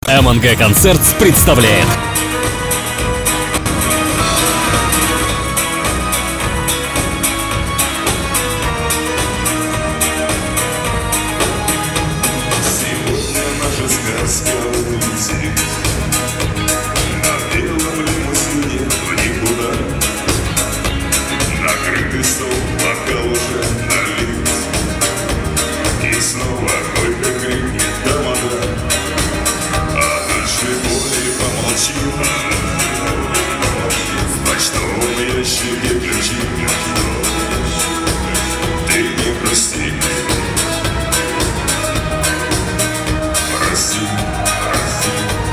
МНГ Концертс представляет. Сегодня наша сказка улетит на белом лимузине в никуда. Накрытый стол, бокал уже налит, и снова горько крикнет тамада. А дальше более помолчим, в почтовом ящике ключи. Ты не прости, прости, прости.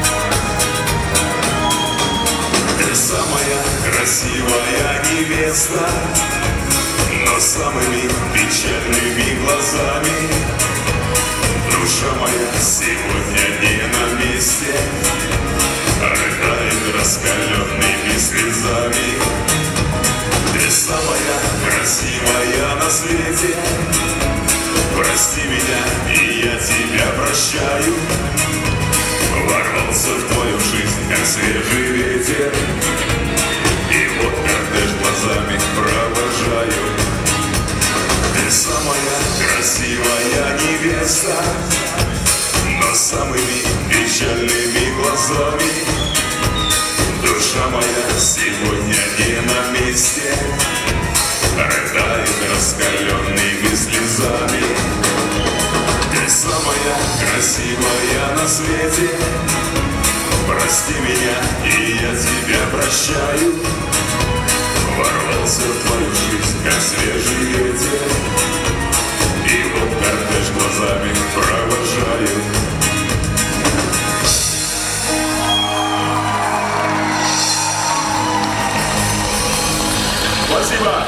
Ты самая красивая невеста, но самыми печальными глазами. Душа моя сегодня не на месте, рыдает раскаленными слезами. Ты самая красивая на свете, прости меня, и я тебя прощаю. Ворвался в твою жизнь, как свежий ветер, и вот кортеж глазами провожаю. Ты самая красивая невеста, но самыми печальными глазами. Душа моя сегодня не на месте, рыдает раскаленными слезами. Ты самая красивая на свете, прости меня, и я тебя прощаю. Ворвался в твою жизнь, как свежий ветер, и вот кортеж глазами провожаю. Спасибо!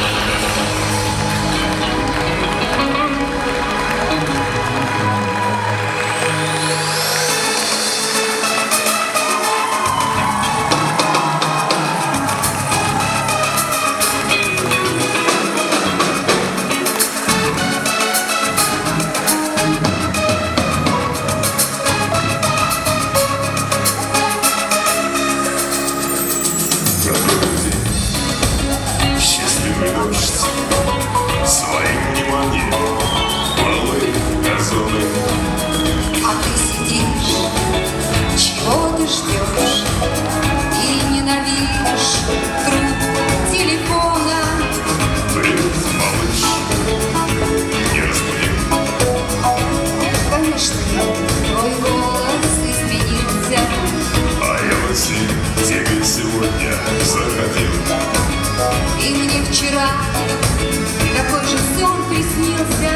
Счастливый дождь своим вниманием полы газоны. А ты сидишь, чего ты ждешь, и ненавидишь трубку телефона. Привет, малыш, не разбуди. Конечно, твой голос изменился, А я во сне тебе сегодня заходил. и мне вчера такой же сон приснился.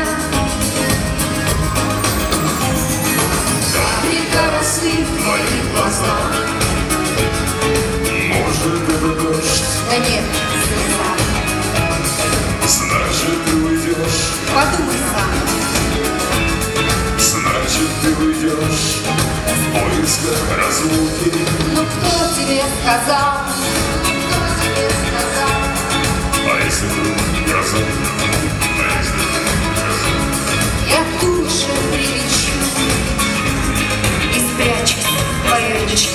Капелька росы в твоих глазах. Может, это дождь, Да нет, слеза, значит, ты уйдешь. подумай сам. Значит, ты уйдешь в поисках разлуки. Ну кто тебе сказал? Кто тебе сказал? А если вдруг гроза? А если вдруг гроза? Я тут же прилечу и спрячусь в твоей речи.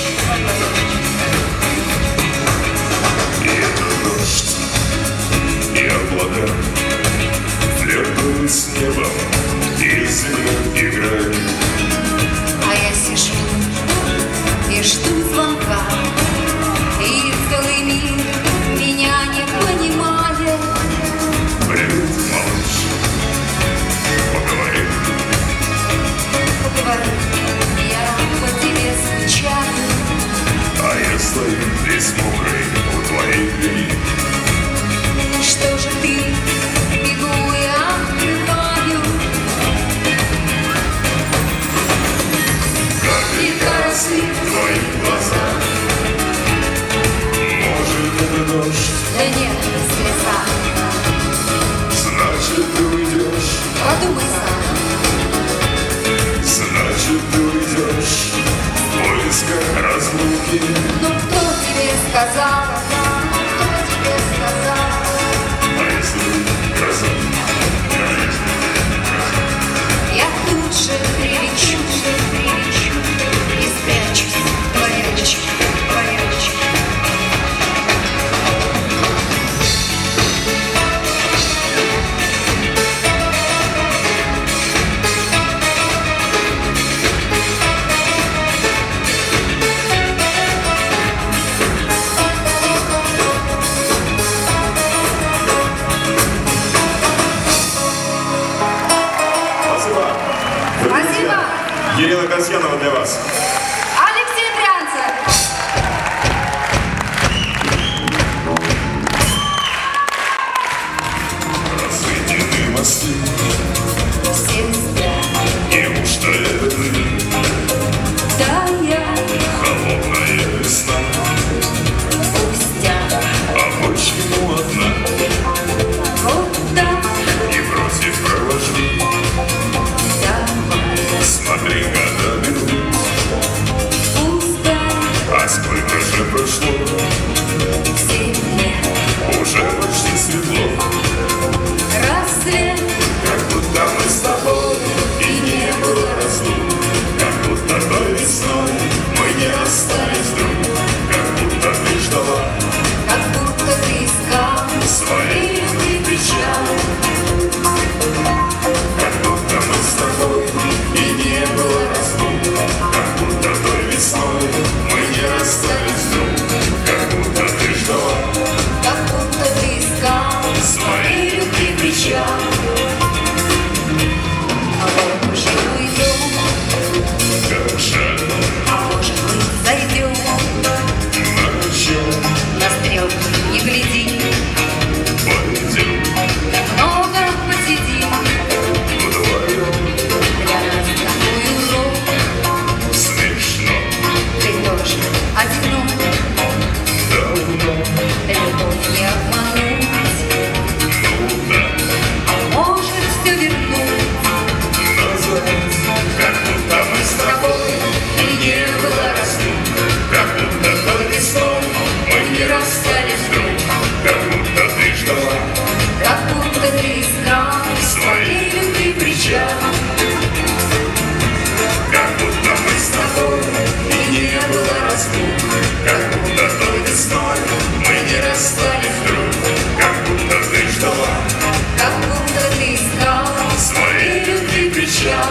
И это дождь, и облака флиртуют с небом, и с землей играют. А я сижу и жду звонка, и целый мир меня не понимает. Привет, малыш, поговорим. Поговори, я по тебе скучаю. А я стою весь мокрый у твоей двери. Что же ты, бегу и открываю. Капелька росы в твоих глазах. Может, это дождь, Да нет, слеза, значит, ты уйдешь. подумай сам. Значит, ты уйдешь в поисках разлуки. Ну кто тебе сказал? Кто тебе сказал? А если гроза? Я тут же прилечу и спрячусь уже прошло, 7 лет, уже почти светло. рассвет, Как будто мы с тобой и не было разлук. Как будто той весной мы не расстались вдруг. Как будто ты ждала как будто ты искал своей любви печаль. Как будто мы с тобой и не было разлук. Как будто той весной мы не расстались вдруг. Как будто ты ждала Как будто ты искал своей любви печаль. А вот уже уйдем, как жаль. а может быть зайдем На чем на стрелки, не гляди, пойдем немного посидим. вдвоем? Для нас такой урок, Смешно, ты тоже одинок, давно, любовь не обмануть, ну да, а может все вернуть. назад. Как будто мы с тобой и не было разлук. Как будто той весной мы не расстались вдруг. Как будто ты ждала Как будто ты искал своей любви причал. как будто мы с тобой и не было разлук. Как будто той весной мы не расстались вдруг. Как будто ты ждала Как будто ты искал своей любви причал.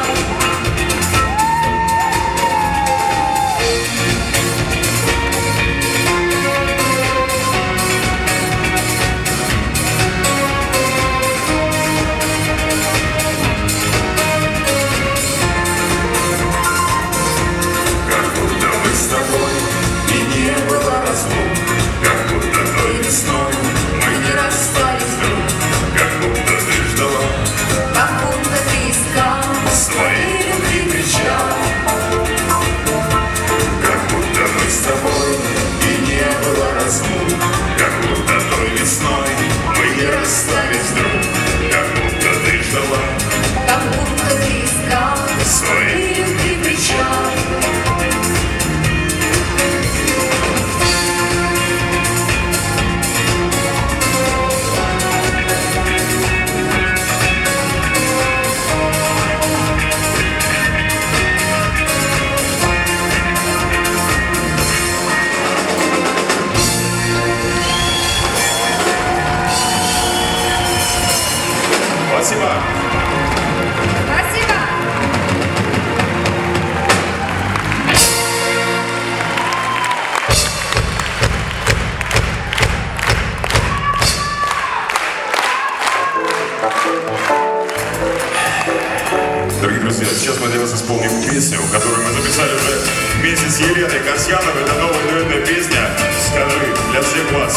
Как будто мы с тобой и не было разлук. Как будто той весной мы не расстались вдруг. Как будто ты ждала Как будто ты искал своей любви причал. Как будто мы с тобой и не было разлук. Как будто той весной мы не расстались вдруг. Как будто ты ждала Как будто ты искал своей любви причал. Спасибо. Спасибо. Дорогие друзья, сейчас мы для вас исполним песню, которую мы записали уже вместе с Еленой Касьяновой. Это новая дуэтная песня «Скажи» для всех вас.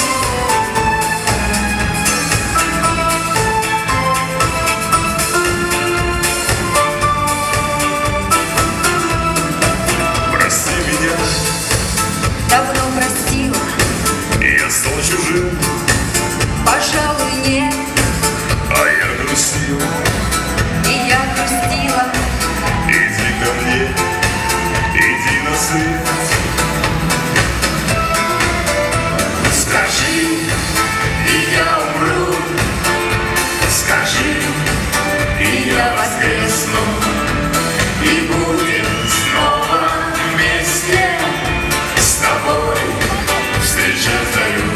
Прости меня, Давно простила, я стал чужим, пожалуй, нет. а я грустил. И я грустила, Иди ко мне, иди на свет. Скажи, и я умру. Скажи, и я воскресну. И будем снова вместе с тобой встречать зарю.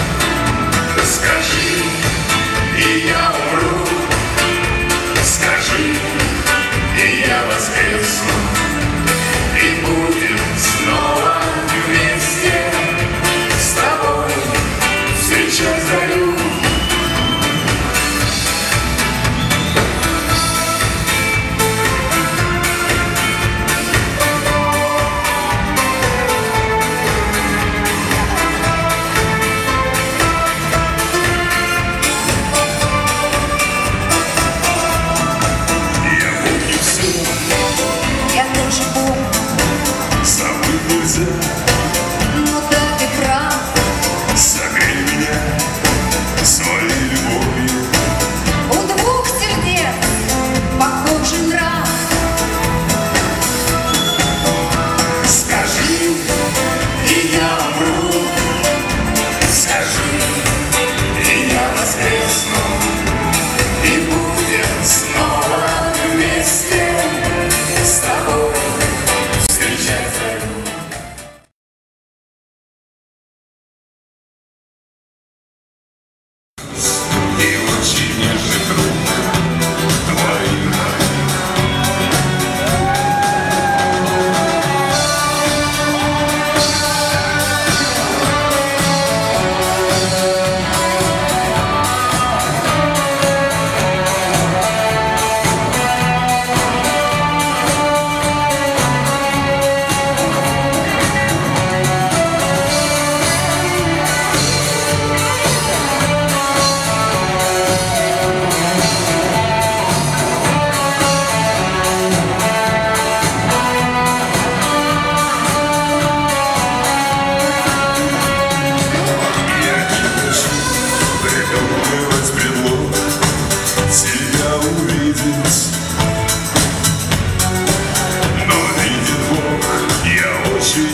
Скажи, и я умру. Скажи, и я воскресну. И будем снова вместе с тобой встречать зарю. Я помню все, я тоже помню, забыть нельзя. но да, ты прав. Согрей меня своей любовью. У двух сердец похожий нрав. Скажи, и я умру.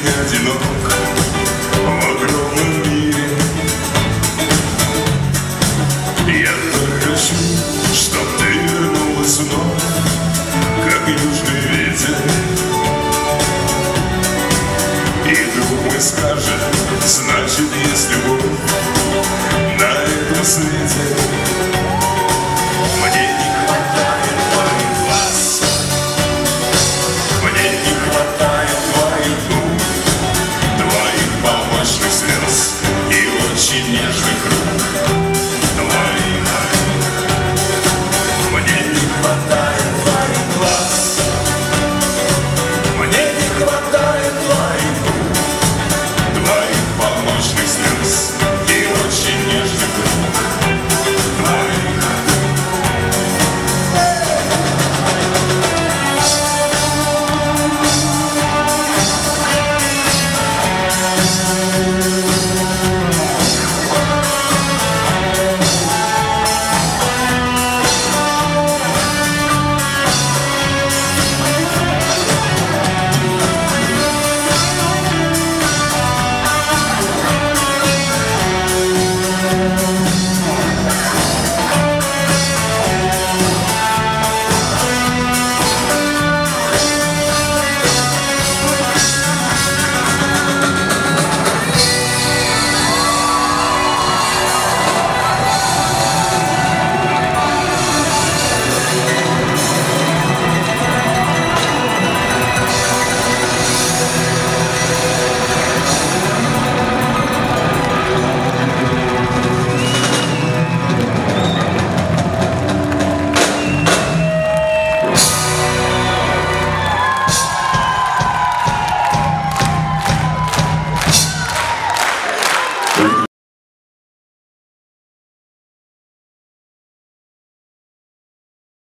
одинок в огромном мире. Я так хочу, чтоб ты вернулась вновь, как южный ветер. И друг мой скажет, значит, если